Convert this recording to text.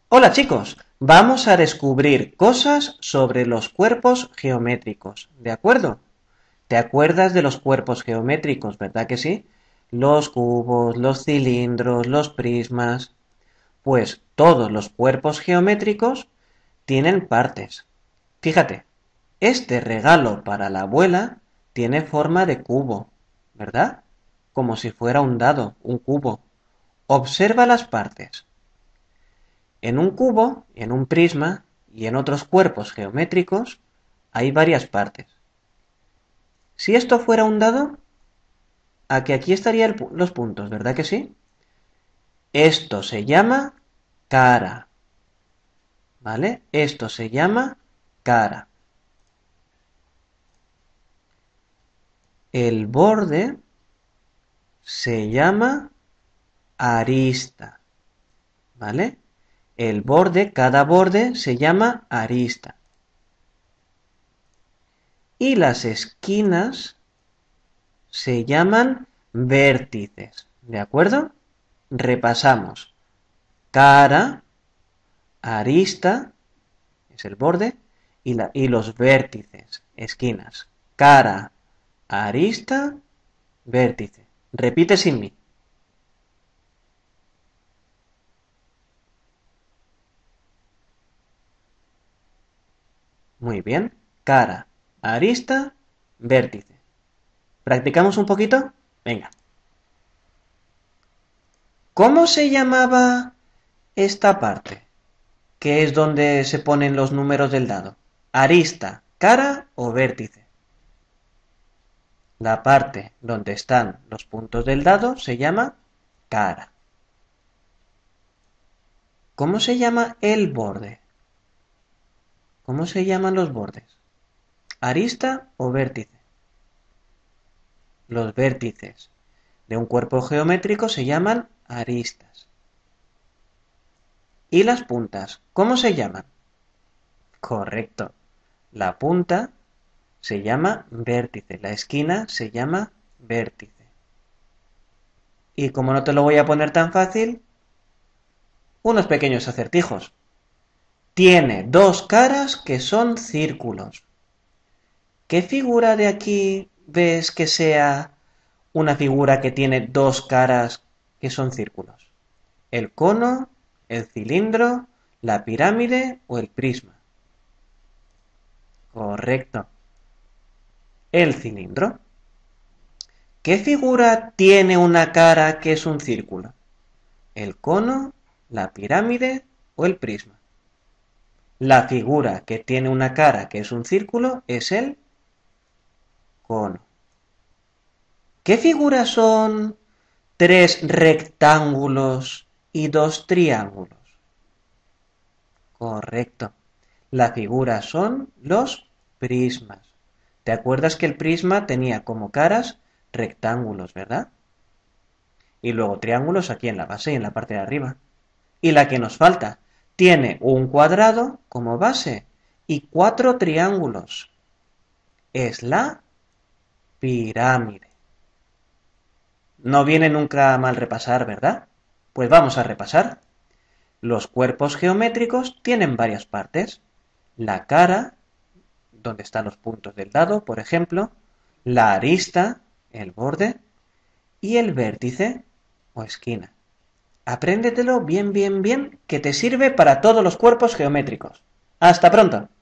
Hola chicos, vamos a descubrir cosas sobre los cuerpos geométricos, ¿de acuerdo? ¿Te acuerdas de los cuerpos geométricos, verdad que sí? Los cubos, los cilindros, los prismas. Pues todos los cuerpos geométricos tienen partes. Fíjate, este regalo para la abuela tiene forma de cubo, ¿verdad? Como si fuera un dado, un cubo. Observa las partes. En un cubo, en un prisma y en otros cuerpos geométricos hay varias partes. Si esto fuera un dado, a que aquí estarían los puntos, ¿verdad que sí? Esto se llama cara, ¿vale? Esto se llama cara. El borde se llama arista, ¿vale? El borde, cada borde se llama arista. Y las esquinas se llaman vértices, ¿de acuerdo? Repasamos. Cara, arista, es el borde, y los vértices, esquinas. Cara, arista, vértice. Repite sin mí. Muy bien. Cara, arista, vértice. ¿Practicamos un poquito? Venga. ¿Cómo se llamaba esta parte? Que es donde se ponen los números del dado. Arista, cara o vértice. La parte donde están los puntos del dado se llama cara. ¿Cómo se llama el borde? ¿Cómo se llaman los bordes? ¿Arista o vértice? Los vértices de un cuerpo geométrico se llaman aristas. ¿Y las puntas? ¿Cómo se llaman? Correcto. La punta se llama vértice, la esquina se llama vértice. Y como no te lo voy a poner tan fácil, unos pequeños acertijos. Tiene dos caras que son círculos. ¿Qué figura de aquí ves que sea una figura que tiene dos caras que son círculos? ¿El cono, el cilindro, la pirámide o el prisma? Correcto. El cilindro. ¿Qué figura tiene una cara que es un círculo? ¿El cono, la pirámide o el prisma? La figura que tiene una cara que es un círculo es el cono. ¿Qué figuras son tres rectángulos y dos triángulos? Correcto. La figura son los prismas. ¿Te acuerdas que el prisma tenía como caras rectángulos, verdad? Y luego triángulos aquí en la base y en la parte de arriba. Y la que nos falta tiene un cuadrado como base y cuatro triángulos. Es la pirámide. No viene nunca mal repasar, ¿verdad? Pues vamos a repasar. Los cuerpos geométricos tienen varias partes. La cara, donde están los puntos del dado, por ejemplo, la arista, el borde, y el vértice o esquina. Apréndetelo bien, bien, bien, que te sirve para todos los cuerpos geométricos. ¡Hasta pronto!